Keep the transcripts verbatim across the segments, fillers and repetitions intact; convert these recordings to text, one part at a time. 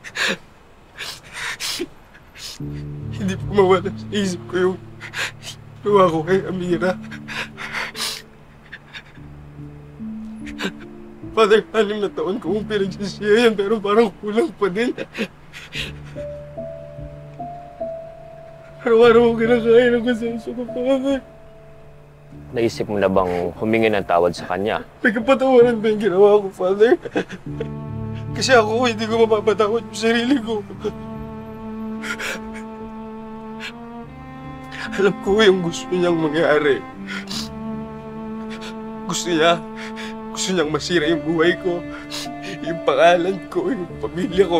Hindi po mawala sa isip ko yung gawa ko kay Amira. Father, anim na taon ko kung pinagsisiya yan, pero parang kulang pa din. Araw-araw ko kinakain ang konsensya ko, Father. Naisip mo na bang humingi ng tawad sa kanya? May kapatawaran ba yung ginawa ko, Father? Kasi ako, hindi ko mapapatawad yung sarili ko. Alam ko yung gusto niyang mangyari. Gusto niya, gusto niyang masira yung buhay ko, yung pangalan ko, yung pamilya ko.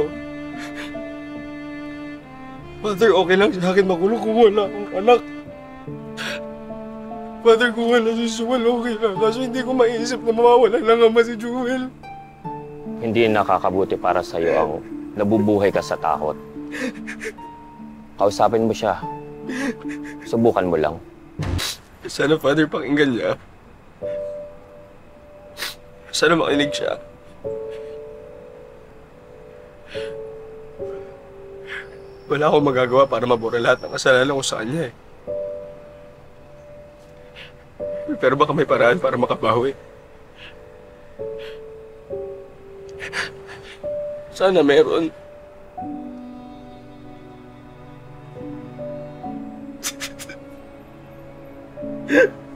Father, okay lang sa akin makulong kung wala akong anak. Father, kung wala si Jewel, okay lang. Kaso hindi ko maiisip na mawawala lang ama si Jewel. Hindi nakakabuti para sa'yo ang nabubuhay ka sa takot. Kausapin mo siya. Subukan mo lang. Sana, Father, pakinggan niya. Sana makinig siya. Wala akong magagawa para mabura lahat ng kasalanan ko sa kanya eh. Pero baka may paraan para makabawi. Sana meron. Yeah.